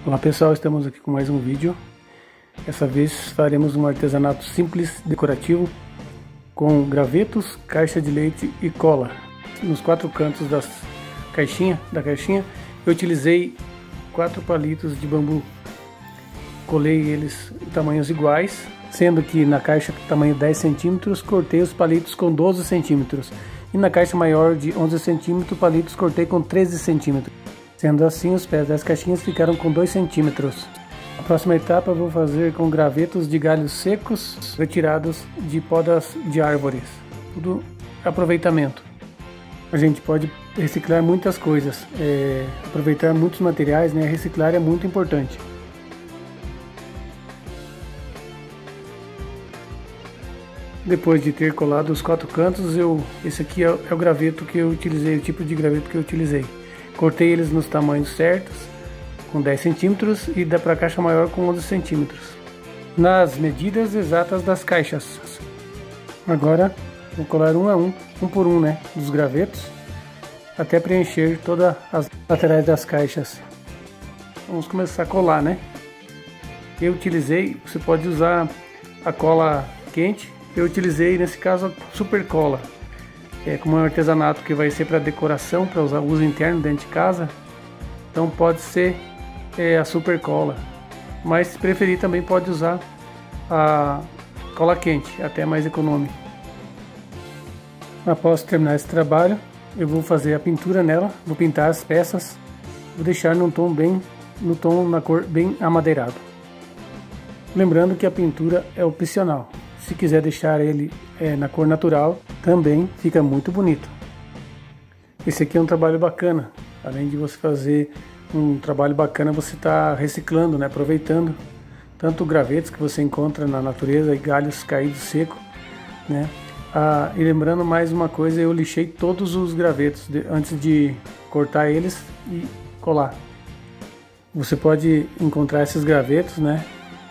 Olá pessoal, estamos aqui com mais um vídeo. Dessa vez faremos um artesanato simples, decorativo, com gravetos, caixa de leite e cola. Nos 4 cantos da caixinha eu utilizei 4 palitos de bambu. Colei eles em tamanhos iguais, sendo que na caixa tamanho 10 cm, cortei os palitos com 12 cm. E na caixa maior de 11 cm, palitos cortei com 13 cm. Sendo assim, os pés das caixinhas ficaram com 2 cm. A próxima etapa eu vou fazer com gravetos de galhos secos retirados de podas de árvores. Tudo aproveitamento. A gente pode reciclar muitas coisas, aproveitar muitos materiais, né? Reciclar é muito importante. Depois de ter colado os 4 cantos, esse aqui é o graveto que eu utilizei, o tipo de graveto que eu utilizei. Cortei eles nos tamanhos certos, com 10 cm, e dá para a caixa maior com 11 cm. Nas medidas exatas das caixas. Agora vou colar um por um, né, dos gravetos, até preencher todas as laterais das caixas. Vamos começar a colar, né? Você pode usar a cola quente. Eu utilizei nesse caso a super cola. Como é um artesanato que vai ser para decoração, para uso interno dentro de casa, então pode ser a super cola, mas se preferir também pode usar a cola quente, até mais econômico. Após terminar esse trabalho, eu vou fazer a pintura nela, vou pintar as peças, vou deixar na cor bem amadeirado. Lembrando que a pintura é opcional. Se quiser deixar ele na cor natural, também fica muito bonito. Esse aqui é um trabalho bacana. Além de você fazer um trabalho bacana, você está reciclando, né? Aproveitando tanto gravetos que você encontra na natureza e galhos caídos secos, né? E lembrando mais uma coisa, eu lixei todos os gravetos antes de cortar eles e colar. Você pode encontrar esses gravetos, né?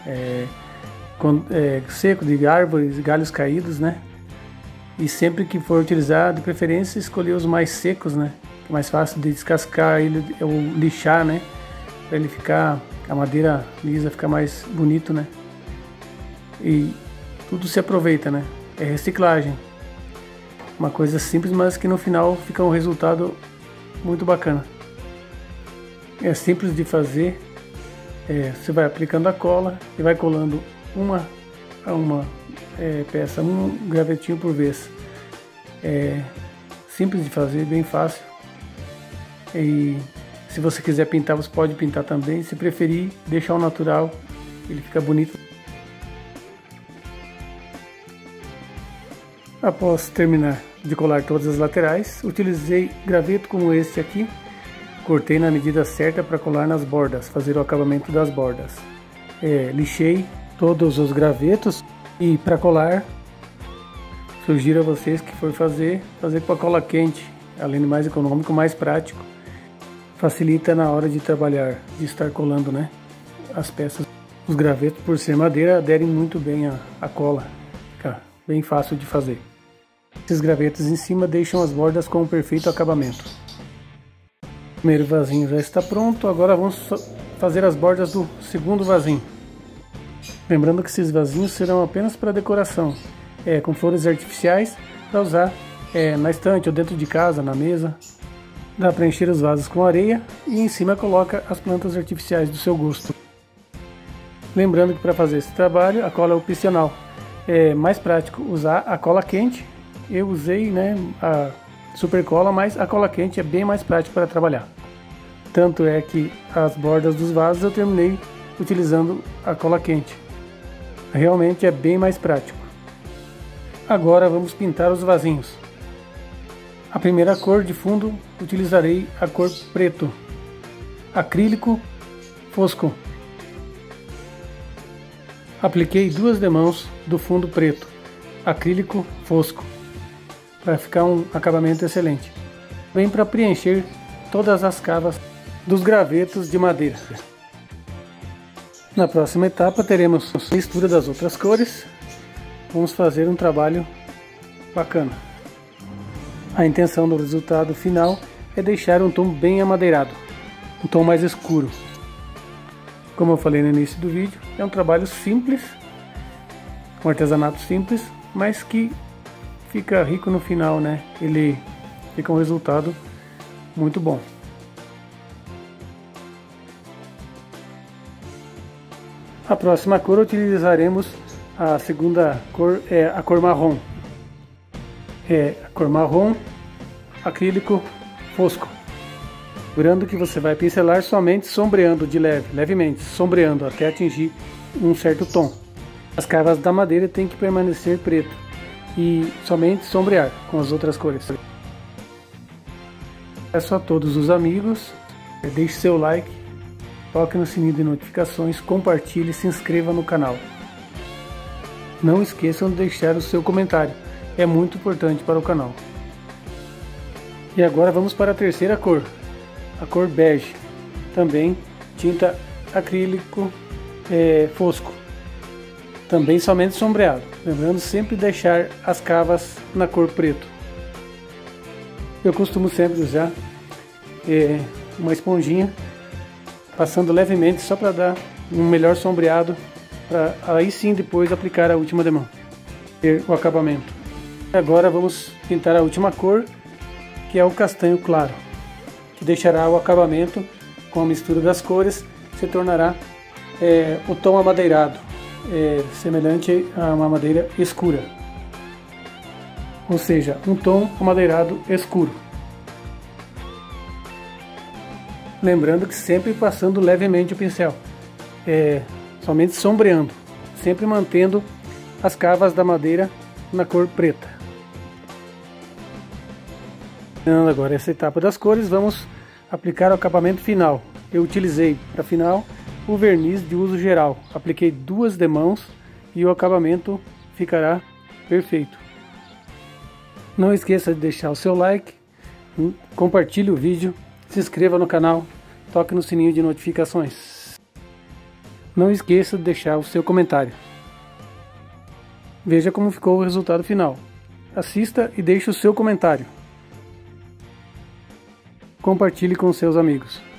Seco de árvores, galhos caídos, né? E sempre que for utilizar, de preferência escolher os mais secos, né? É mais fácil de descascar ele ou lixar, né? Para ele ficar, a madeira lisa ficar mais bonito, né? E tudo se aproveita, né? É reciclagem. Uma coisa simples, mas que no final fica um resultado muito bacana. É simples de fazer. Você vai aplicando a cola e vai colando uma peça, um gravetinho por vez. Simples de fazer, bem fácil. E se você quiser pintar, você pode pintar também. Se preferir, deixar o natural, ele fica bonito. Após terminar de colar todas as laterais, utilizei graveto como este aqui. Cortei na medida certa para colar nas bordas, fazer o acabamento das bordas. Lixei todos os gravetos e para colar, sugiro a vocês que for fazer com a cola quente, além de mais econômico, mais prático, facilita na hora de trabalhar, de estar colando, né, as peças. Os gravetos, por ser madeira, aderem muito bem a cola, fica bem fácil de fazer. Esses gravetos em cima deixam as bordas com um perfeito acabamento. O primeiro vasinho já está pronto, agora vamos fazer as bordas do segundo vasinho. Lembrando que esses vasinhos serão apenas para decoração, com flores artificiais para usar na estante ou dentro de casa, na mesa. Dá para encher os vasos com areia e em cima coloca as plantas artificiais do seu gosto. Lembrando que para fazer esse trabalho a cola é opcional. É mais prático usar a cola quente. Eu usei, né, a super cola, mas a cola quente é bem mais prática para trabalhar. Tanto é que as bordas dos vasos eu terminei utilizando a cola quente. Realmente é bem mais prático. Agora vamos pintar os vasinhos. A primeira cor de fundo utilizarei a cor preto, acrílico fosco. Apliquei 2 demãos do fundo preto, acrílico fosco, para ficar um acabamento excelente. Vem para preencher todas as cavas dos gravetos de madeira. Na próxima etapa teremos a mistura das outras cores. Vamos fazer um trabalho bacana. A intenção do resultado final é deixar um tom bem amadeirado, um tom mais escuro. Como eu falei no início do vídeo, é um trabalho simples, um artesanato simples, mas que fica rico no final, né? Ele fica um resultado muito bom. A próxima cor utilizaremos a segunda cor, é a cor marrom. É a cor marrom acrílico fosco. Lembrando que você vai pincelar somente sombreando de levemente, sombreando até atingir um certo tom. As cavas da madeira têm que permanecer preto e somente sombrear com as outras cores. Peço a todos os amigos, deixe seu like, toque no sininho de notificações, compartilhe e se inscreva no canal. Não esqueçam de deixar o seu comentário, é muito importante para o canal. E agora vamos para a terceira cor, a cor bege, também tinta acrílico fosco, também somente sombreado, lembrando sempre deixar as cavas na cor preto. Eu costumo sempre usar uma esponjinha, passando levemente só para dar um melhor sombreado, para aí sim depois aplicar a última demão, o acabamento. Agora vamos pintar a última cor, que é o castanho claro, que deixará o acabamento com a mistura das cores, se tornará o tom amadeirado, semelhante a uma madeira escura, ou seja, um tom amadeirado escuro. Lembrando que sempre passando levemente o pincel, somente sombreando, sempre mantendo as cavas da madeira na cor preta. Terminando agora essa etapa das cores, vamos aplicar o acabamento final. Eu utilizei para final o verniz de uso geral, apliquei 2 demãos e o acabamento ficará perfeito. Não esqueça de deixar o seu like, compartilhe o vídeo, se inscreva no canal, toque no sininho de notificações. Não esqueça de deixar o seu comentário. Veja como ficou o resultado final. Assista e deixe o seu comentário. Compartilhe com seus amigos.